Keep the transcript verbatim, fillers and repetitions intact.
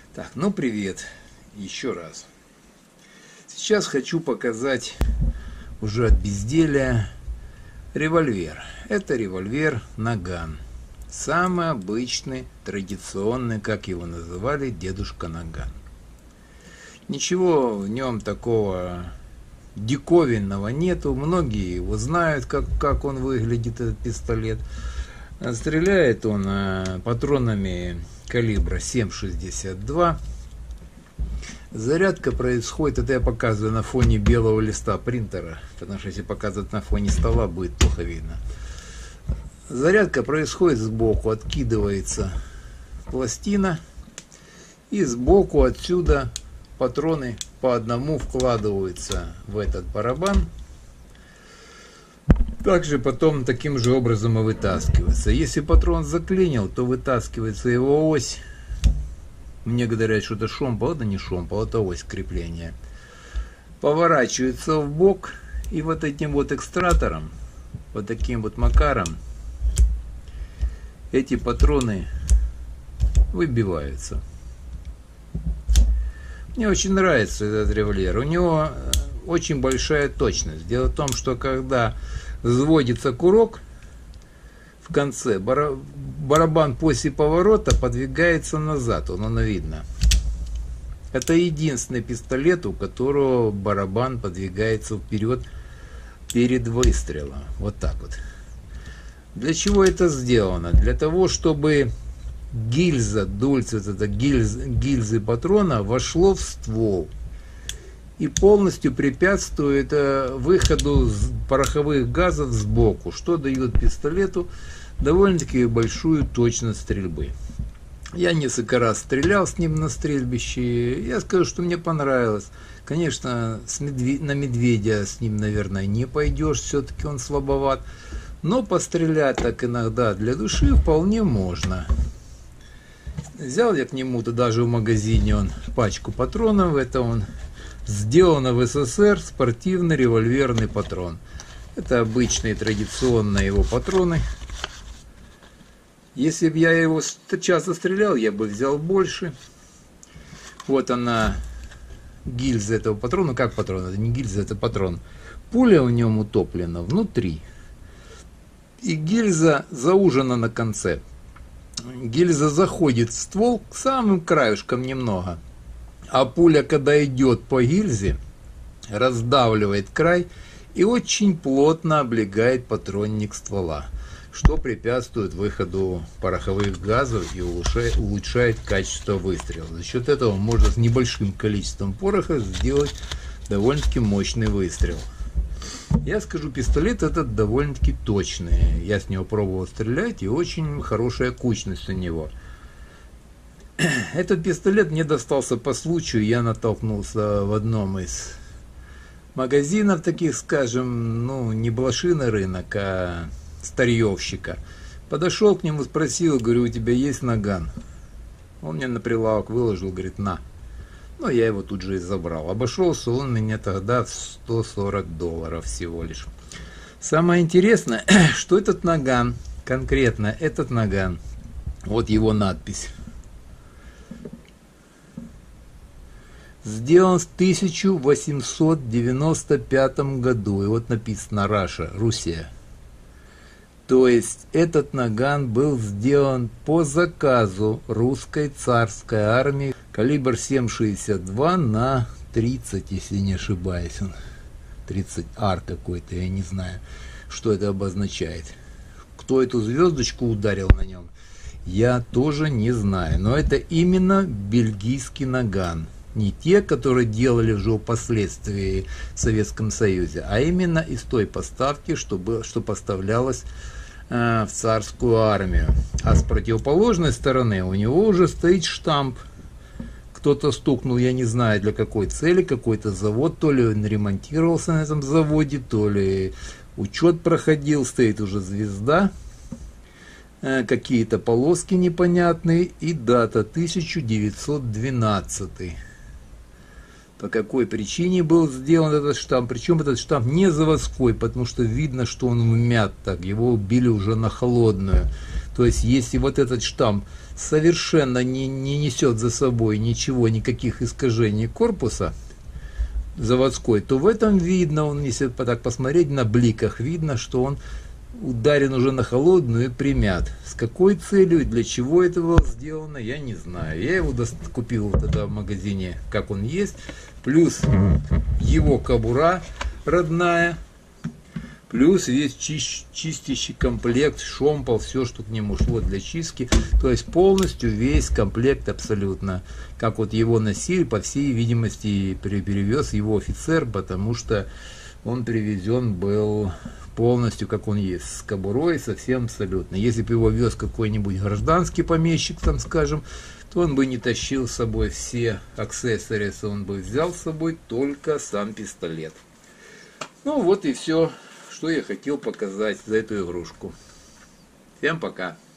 Так, ну привет еще раз. Сейчас хочу показать уже от безделия револьвер. Это револьвер Наган. Самый обычный, традиционный, как его называли, дедушка Наган. Ничего в нем такого диковинного нету. Многие его знают, как, как он выглядит, этот пистолет. Стреляет он патронами калибра семь шестьдесят два. Зарядка происходит, это я показываю на фоне белого листа принтера, потому что если показывать на фоне стола, будет плохо видно. Зарядка происходит сбоку, откидывается пластина, и сбоку отсюда патроны по одному вкладываются в этот барабан. Также потом таким же образом и вытаскивается. Если патрон заклинил, то вытаскивается его ось. Мне говорят, что это шомпол, это не шомпол, это ось крепления. Поворачивается в бок, и вот этим вот экстратором, вот таким вот макаром, эти патроны выбиваются. Мне очень нравится этот револьвер. У него очень большая точность. Дело в том, что когда взводится курок, в конце барабан после поворота подвигается назад, он, оно видно. Это единственный пистолет, у которого барабан подвигается вперед перед выстрелом. Вот так вот. Для чего это сделано? Для того, чтобы гильза, дульца, это гильзы, гильзы патрона вошло в ствол и полностью препятствует выходу пороховых газов сбоку, что дает пистолету довольно-таки большую точность стрельбы. Я несколько раз стрелял с ним на стрельбище, я скажу, что мне понравилось. Конечно, с медведь, на медведя с ним, наверное, не пойдешь, все-таки он слабоват, но пострелять так иногда для души вполне можно. Взял я к нему-то даже в магазине он пачку патронов, это он сделано в СССР спортивный револьверный патрон. Это обычные традиционные его патроны. Если бы я его часто стрелял, я бы взял больше. Вот она, гильза этого патрона. Как патрон? Это не гильза, это патрон. Пуля в нем утоплена внутри. И гильза заужена на конце. Гильза заходит в ствол к самым краешкам немного. А пуля, когда идет по гильзе, раздавливает край и очень плотно облегает патронник ствола, что препятствует выходу пороховых газов и улучшает, улучшает качество выстрела. За счет этого можно с небольшим количеством пороха сделать довольно-таки мощный выстрел. Я скажу, пистолет этот довольно-таки точный. Я с него пробовал стрелять, и очень хорошая кучность у него. Этот пистолет мне достался по случаю. Я натолкнулся в одном из магазинов, таких, скажем, ну, не блошиный рынок, а старьевщика. Подошел к нему, спросил, говорю, у тебя есть Наган? Он мне на прилавок выложил, говорит, на. Ну, я его тут же и забрал. Обошелся он меня тогда в сто сорок долларов всего лишь. Самое интересное, что этот Наган, конкретно этот Наган, вот его надпись, сделан в тысяча восемьсот девяносто пятом году. И вот написано Раша, Руссия. То есть этот Наган был сделан по заказу русской царской армии. Калибр семь шестьдесят два на тридцать, если не ошибаюсь. тридцать ар какой-то, я не знаю, что это обозначает. Кто эту звездочку ударил на нем, я тоже не знаю. Но это именно бельгийский Наган. Не те, которые делали уже впоследствии в Советском Союзе, а именно из той поставки, что, было, что поставлялось э, в царскую армию. А с противоположной стороны у него уже стоит штамп. Кто-то стукнул, я не знаю для какой цели, какой-то завод, то ли он ремонтировался на этом заводе, то ли учет проходил, стоит уже звезда, э, какие-то полоски непонятные и дата тысяча девятьсот двенадцатый. по какой причине был сделан этот штамп. Причем этот штамп не заводской, потому что видно, что он вмят так, его убили уже на холодную. То есть, если вот этот штамп совершенно не, не несет за собой ничего, никаких искажений корпуса заводской, то в этом видно, он, если так посмотреть на бликах, видно, что он ударен уже на холодную и примят. С какой целью и для чего это было сделано, я не знаю. Я его купил вот это в магазине, как он есть, плюс его кобура родная, плюс весь чис чистящий комплект, шомпол, все, что к нему шло для чистки. То есть полностью весь комплект абсолютно. Как вот его носили, по всей видимости, перевез его офицер, потому что он привезен был полностью, как он есть, с кобурой, совсем абсолютно. Если бы его вез какой-нибудь гражданский помещик, там скажем, то он бы не тащил с собой все аксессуары, он бы взял с собой только сам пистолет. Ну вот и все, что я хотел показать за эту игрушку. Всем пока!